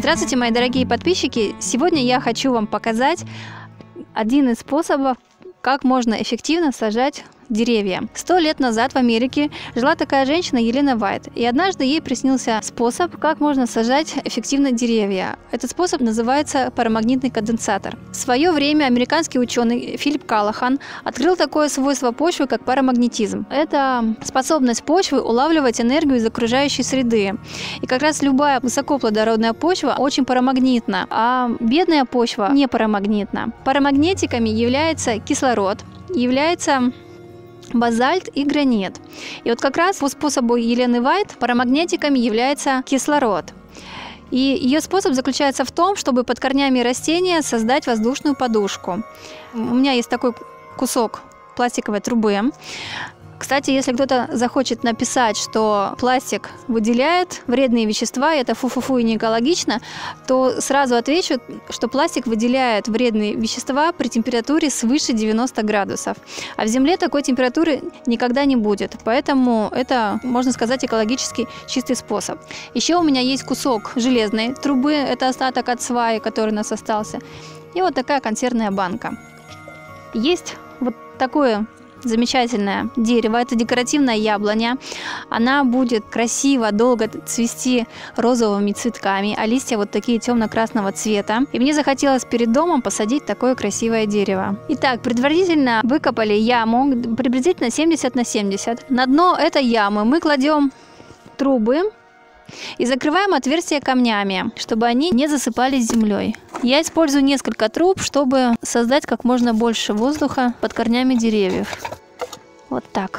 Здравствуйте, мои дорогие подписчики! Сегодня я хочу вам показать один из способов, как можно эффективно сажать деревья. 100 лет назад в Америке жила такая женщина Елена Вайт, и однажды ей приснился способ, как можно сажать эффективно деревья. Этот способ называется парамагнитный конденсатор. В свое время американский ученый Филипп Каллахан открыл такое свойство почвы, как парамагнетизм. Это способность почвы улавливать энергию из окружающей среды. И как раз любая высокоплодородная почва очень парамагнитна, а бедная почва не парамагнитна. Парамагнетиками является кислород, является базальт и гранит. И вот как раз по способу Елены Вайт парамагнетиками является кислород. И ее способ заключается в том, чтобы под корнями растения создать воздушную подушку. У меня есть такой кусок пластиковой трубы. Кстати, если кто-то захочет написать, что пластик выделяет вредные вещества, и это фу-фу-фу и не экологично, то сразу отвечу, что пластик выделяет вредные вещества при температуре свыше 90 градусов. А в Земле такой температуры никогда не будет. Поэтому это, можно сказать, экологически чистый способ. Еще у меня есть кусок железной трубы, это остаток от сваи, который у нас остался. И вот такая консервная банка. Есть вот такое замечательное дерево, это декоративная яблоня. Она будет красиво, долго цвести розовыми цветками, а листья вот такие темно-красного цвета. И мне захотелось перед домом посадить такое красивое дерево. Итак, предварительно выкопали яму приблизительно 70 на 70. На дно этой ямы мы кладем трубы и закрываем отверстия камнями, чтобы они не засыпались землей. Я использую несколько труб, чтобы создать как можно больше воздуха под корнями деревьев. Вот так.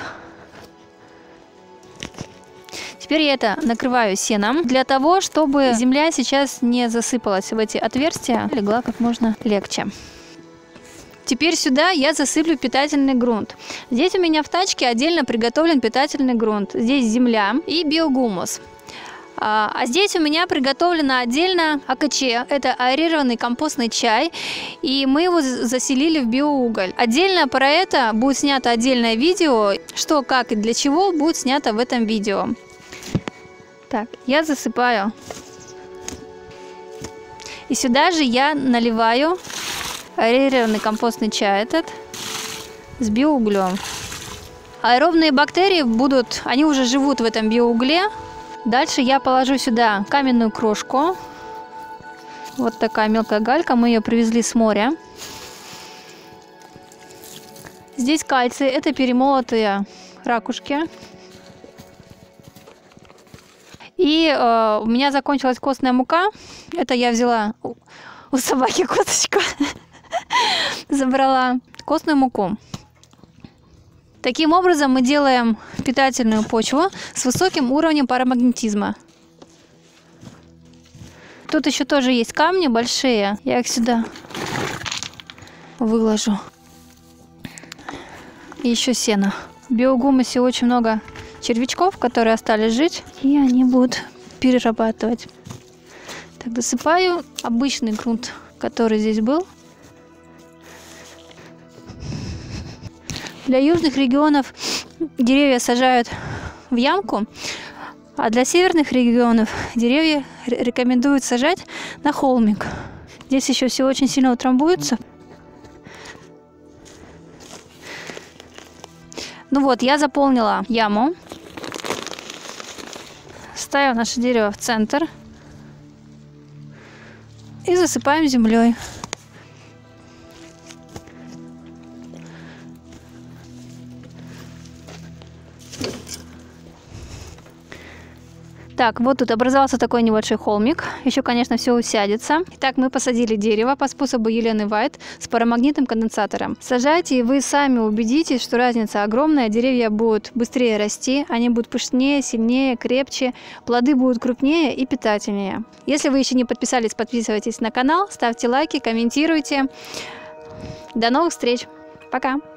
Теперь я это накрываю сеном для того, чтобы земля сейчас не засыпалась в эти отверстия, легла как можно легче. Теперь сюда я засыплю питательный грунт. Здесь у меня в тачке отдельно приготовлен питательный грунт. Здесь земля и биогумус. А здесь у меня приготовлено отдельно АКЧ, это аэрированный компостный чай, и мы его заселили в биоуголь. Отдельно про это будет снято отдельное видео, что, как и для чего будет снято в этом видео. Так, я засыпаю. И сюда же я наливаю аэрированный компостный чай этот с биоуглем. Аэробные бактерии они уже живут в этом биоугле. Дальше я положу сюда каменную крошку. Вот такая мелкая галька. Мы ее привезли с моря. Здесь кальций. Это перемолотые ракушки. И у меня закончилась костная мука. Это я взяла у собаки косточку. Забрала костную муку. Таким образом мы делаем питательную почву с высоким уровнем парамагнетизма. Тут еще тоже есть камни большие. Я их сюда выложу. И еще сено. В биогумусе очень много червячков, которые остались жить. И они будут перерабатывать. Так, досыпаю обычный грунт, который здесь был. Для южных регионов деревья сажают в ямку, а для северных регионов деревья рекомендуют сажать на холмик. Здесь еще все очень сильно утрамбуется. Ну вот, я заполнила яму. Ставим наше дерево в центр и засыпаем землей. Так, вот тут образовался такой небольшой холмик. Еще, конечно, все усядется. Итак, мы посадили дерево по способу Елены Вайт с парамагнитным конденсатором. Сажайте, и вы сами убедитесь, что разница огромная. Деревья будут быстрее расти, они будут пышнее, сильнее, крепче, плоды будут крупнее и питательнее. Если вы еще не подписались, подписывайтесь на канал, ставьте лайки, комментируйте. До новых встреч. Пока!